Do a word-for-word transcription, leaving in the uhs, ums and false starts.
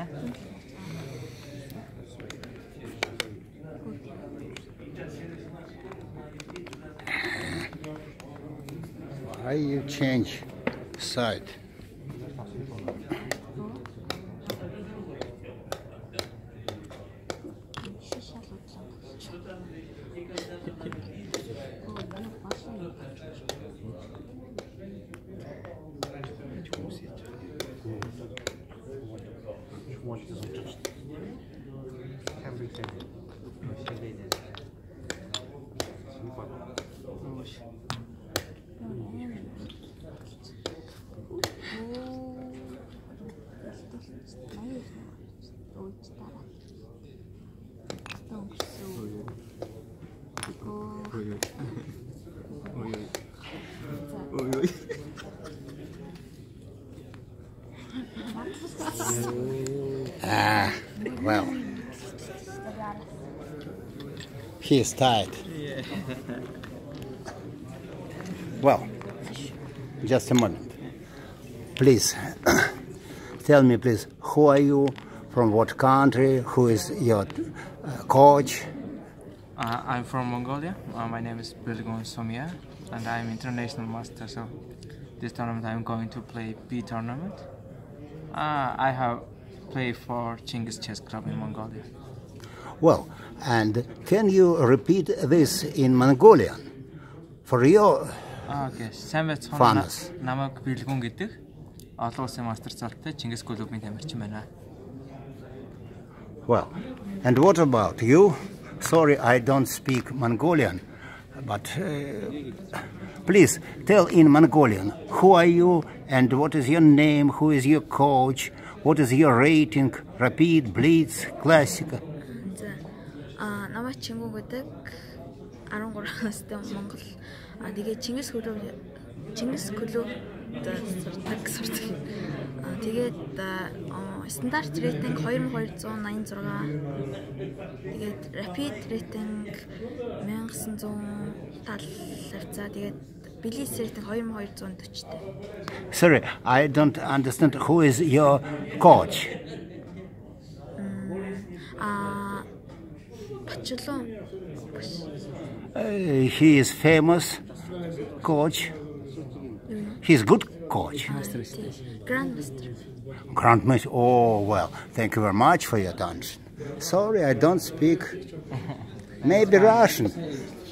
Why you change side? Ah, well, he is tired. Yeah. Well, just a moment. Please, tell me, please, who are you, from what country, who is your uh, coach? Uh, I'm from Mongolia. Uh, my name is Bilgon Somia, and I'm international master. So this tournament I'm going to play B tournament. Uh, I have played for Chingiz Chess Club in Mongolia. Well, and can you repeat this in Mongolian for your Okay, сайн байцгаана. fans? Намайг Билгүн гэдэг. Олон улсын мастер цолтой Чингис клубын тамирчин байна. Well, and what about you? Sorry, I don't speak Mongolian, but uh, please tell in Mongolian, who are you and what is your name, who is your coach, what is your rating, rapid, blitz, classic? А намайг Чингүн гэдэг арван гурван настай Монгол. А тэгээ Чингис клуб Чингис клуб сурдаг сурдаг. А тэгээд стандарт рейтинг two thousand two hundred eighty-six. Тэгээд rapid рейтинг one thousand one hundred тавцаа. Тэгээд Blitz рейтинг two thousand two hundred forty-тэй. Sorry, I don't understand who is your coach. А Бачулун. Uh, he is famous coach. He's good coach. Grandmaster. Grandmaster. Oh, well, thank you very much for your attention. Sorry, I don't speak maybe Russian.